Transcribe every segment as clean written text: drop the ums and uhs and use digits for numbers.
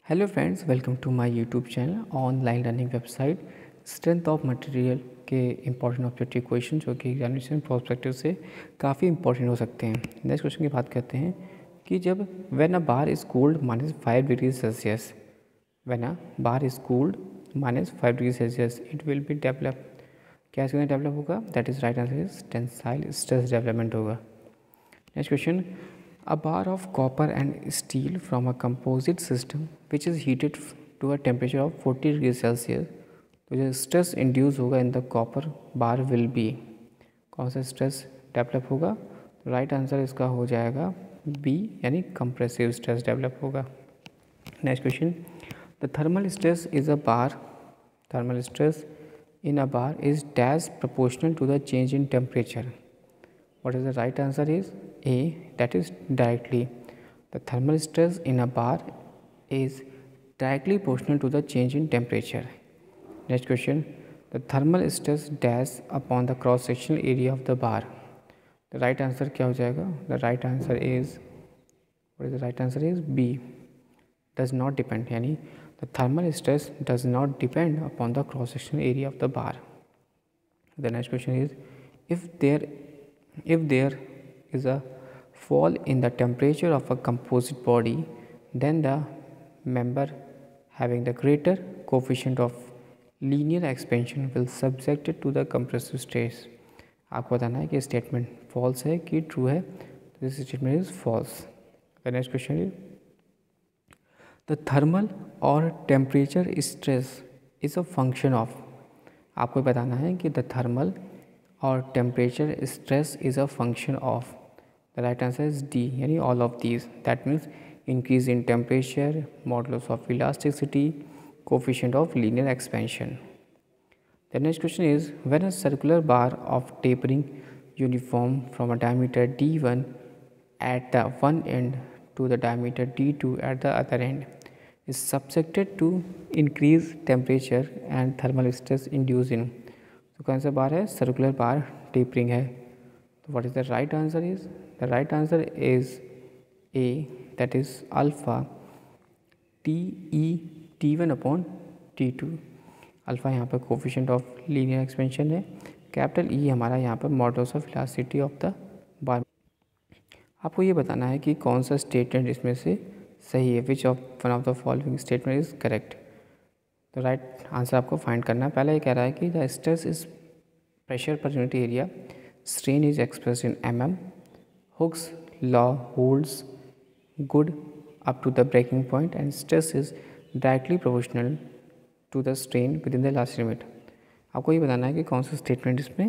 Hello friends, welcome to my YouTube channel online learning website strength of material के important objective question जो कि examination prospective से काफ़ी important हो सकते हैं। नेक्स्ट क्वेश्चन की बात करते हैं कि जब when a bar is cooled -5 degree Celsius, when a bar is cooled -5 degree Celsius it will be develop. क्या इसके अंदर डेवलप होगा? That is right answer is tensile stress development होगा। Next question. A bar of copper and steel from a composite system which is heated to a temperature of 40 degrees Celsius, तो जो stress induce होगा in the copper bar will be, कौन सा stress develop होगा? तो right answer इसका हो जाएगा बी, यानी कंप्रेसिव स्ट्रेस डेवलप होगा। Next question. The thermal stress is a bar, thermal stress in a bar is dash proportional to the change in temperature. What is the right answer is A, that is directly. The thermal stress in a bar is directly proportional to the change in temperature. Next question. The thermal stress dash upon the cross sectional area of the bar. The right answer क्या हो जाएगा? The right answer is, what is the right answer is B, does not depend, यानी the thermal stress does not depend upon the cross sectional area of the bar. The next question is, if there is a fall in the temperature of a composite body, then the member having the greater coefficient of linear expansion will subject it to the compressive stress. आपको बताना है कि statement false है कि true है, तो this statement is false. The next question is, the thermal और temperature stress is a function of, आपको बताना है कि द थर्मल और temperature stress is a function of. The right answer is D, यानी all of these. That means increase in temperature, modulus of elasticity, coefficient of linear expansion. The next question is, when a circular bar of tapering uniform from a diameter d1 at the one end to the diameter d2 at the other end is subjected to increased temperature and thermal stress induced in, तो कौन सा बार है? Circular बार tapering है। तो what is the right answer is? The right answer is A, that is alpha T E T1 upon T2। Alpha यहाँ पर coefficient of linear expansion है, capital E हमारा यहाँ पर modulus of elasticity of the bar. आपको ये बताना है कि कौन सा स्टेटमेंट इसमें से सही है, which of one of the following statement is correct. तो राइट आंसर आपको फाइंड करना है। पहला ये कह रहा है कि the stress is pressure per unit area, strain is expressed in mm, Hooke's law holds good up to the breaking point and stress is directly proportional to the strain within the last limit. आपको ये बताना है कि कौन सा statement इसमें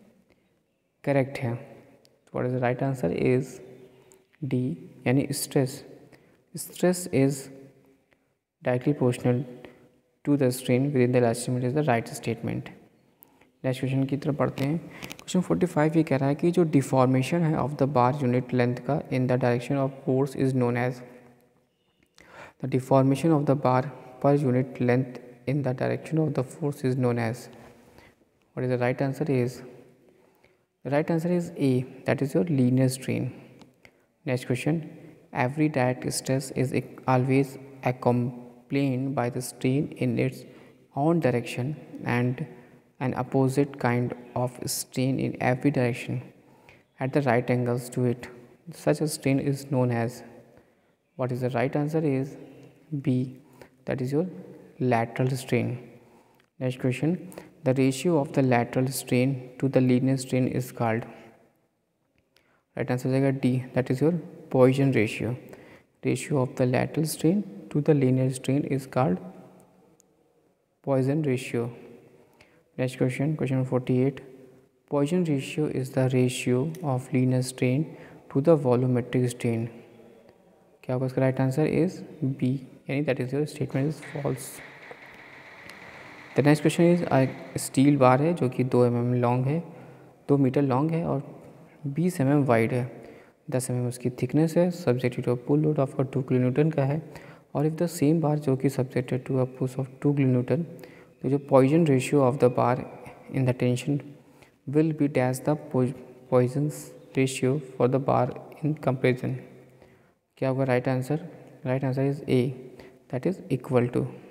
correct है। तो what is the right answer is D, यानी stress is directly proportional to the strain within the elastic limit is the right statement. Next question की तरफ पढ़ते हैं। क्वेश्चन 45 ये कह रहा है कि जो डिफॉर्मेशन है of the bar unit length का in the direction of force is known as, the deformation of the bar per unit length in the direction of the force is known as. What is the right answer is? The right answer is A, that is your linear strain. Next question, every direct stress is always accompanied by the strain in its own direction and an opposite kind of strain in every direction at the right angles to it. Such a strain is known as, what is the right answer is B, that is your lateral strain. Next question, the ratio of the lateral strain to the linear strain is called, right answer हो जाएगा D, that is your Poisson ratio. Ratio of the lateral strain to the linear strain is called Poisson ratio. Next question, question 48, Poisson ratio is the ratio of linear strain to the volumetric strain. क्या होगा इसका right answer is B, यानी that is your statement is false. The next question is, steel bar है जो कि 2 mm long है, 2 metre long है और 20 mm वाइड है, 10 mm उसकी थिकनेस है, subjected to pull load of 2 kN का है, और इफ द सेम बार जो कि subjected to a push of 2 kN, तो जो Poisson ratio of the bar in the tension will be dash the Poisson ratio for the bar in comparison. क्या होगा right answer? Right answer is A, that is equal to